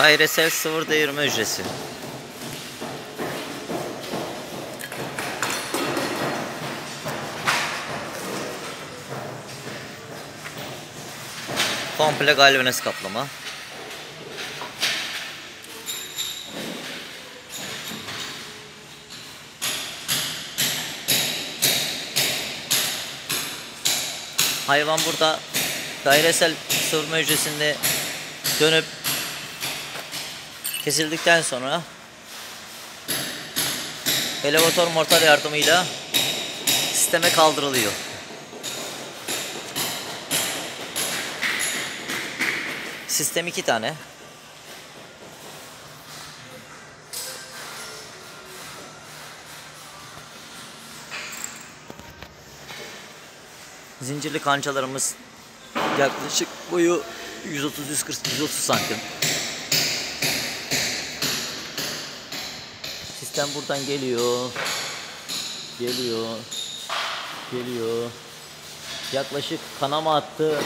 Dairesel sıvır değirme hücresi. Komple galvaniz kaplama. Hayvan burada dairesel sıvırma hücresinde dönüp kesildikten sonra elevatör mortar yardımıyla sisteme kaldırılıyor. Sistem 2 tane. Zincirli kancalarımız yaklaşık boyu 130-130 santim. Sistem buradan geliyor. Geliyor. Yaklaşık kanama hattı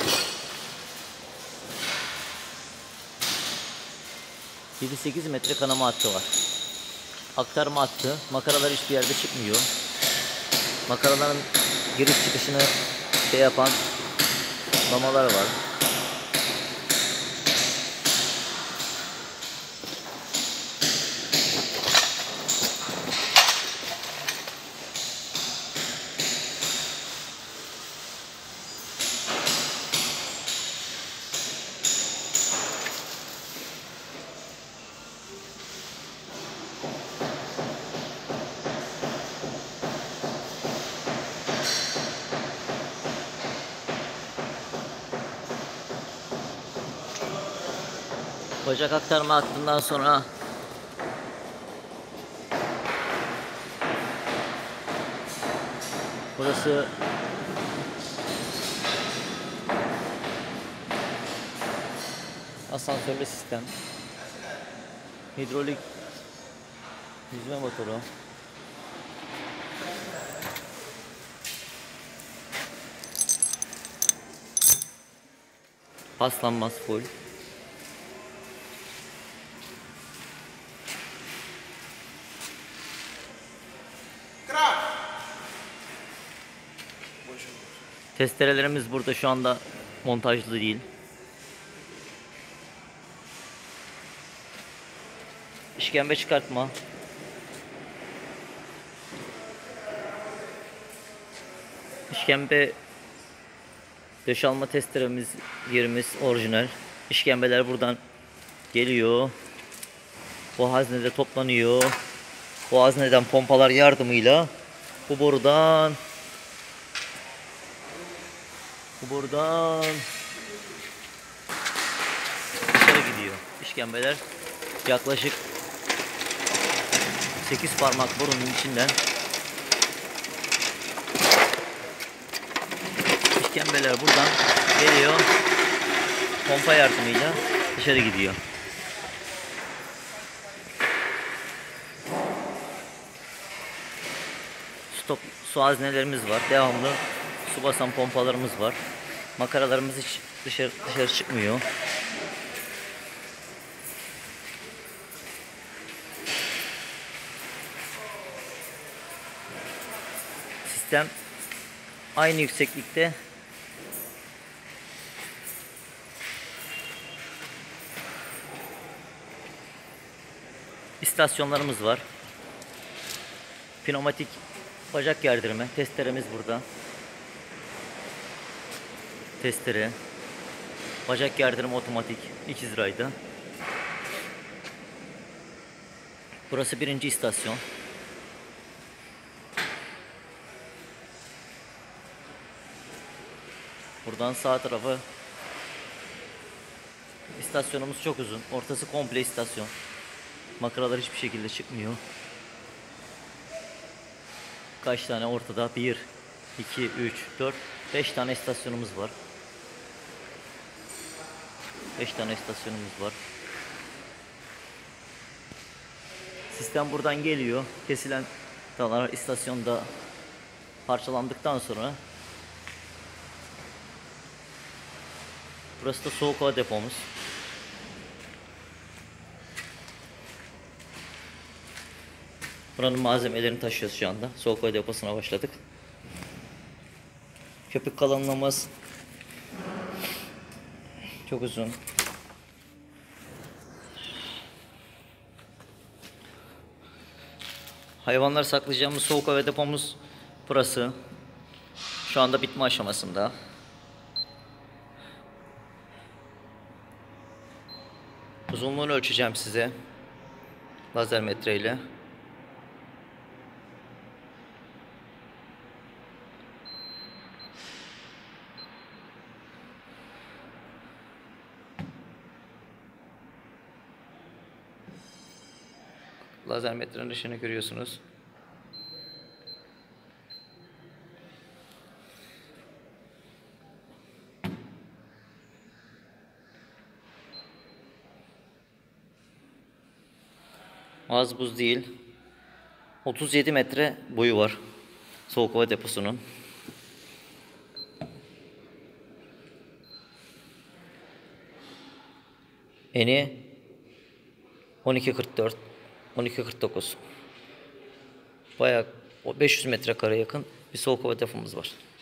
7-8 metre kanama hattı var. Aktarma hattı. Makaralar hiçbir yerde çıkmıyor. Makaraların giriş çıkışını yapan lamalar var. Bacak aktarma hattından sonra burası asansörlü sistem. Hidrolik yüzme motoru. Paslanmaz full. Testerelerimiz burada şu anda montajlı değil. İşkembe çıkartma. İşkembe döşalma testeremiz, yerimiz orijinal. İşkembeler buradan geliyor. Bu haznede toplanıyor. Bu hazneden pompalar yardımıyla bu borudan dışarı gidiyor. İşkembeler yaklaşık 8 parmak borunun içinden işkembeler buradan geliyor. Pompa yardımıyla dışarı gidiyor. Stop su haznelerimiz var. Devamlı su basan pompalarımız var. Makaralarımız hiç dışarı çıkmıyor. Sistem aynı yükseklikte. İstasyonlarımız var. Pneumatik bacak gerdirme. Testeremiz burada. Testere. Bacak gerdirme otomatik. İkiz rayda. Burası 1. istasyon. Buradan sağ tarafa istasyonumuz çok uzun. Ortası komple istasyon. Makaralar hiçbir şekilde çıkmıyor. Kaç tane ortada? 1, 2, 3, 4, 5 tane istasyonumuz var. 5 tane istasyonumuz var. Sistem buradan geliyor. Kesilen dalar istasyonda parçalandıktan sonra burası da soğuk hava depomuz. Buranın malzemelerini taşıyoruz şu anda. Soğuk hava deposuna başladık. Köpük kalınlığımız çok uzun. Hayvanları saklayacağımız soğuk hava depomuz burası. Şu anda bitme aşamasında. Uzunluğunu ölçeceğim size. Lazer metre ile. Lazer metrenin ışığını görüyorsunuz. Az buz değil. 37 metre boyu var soğuk hava deposunun. Eni 12.44, 12.49. Bayağı 500 metrekare yakın bir soğuk hava depomuz var.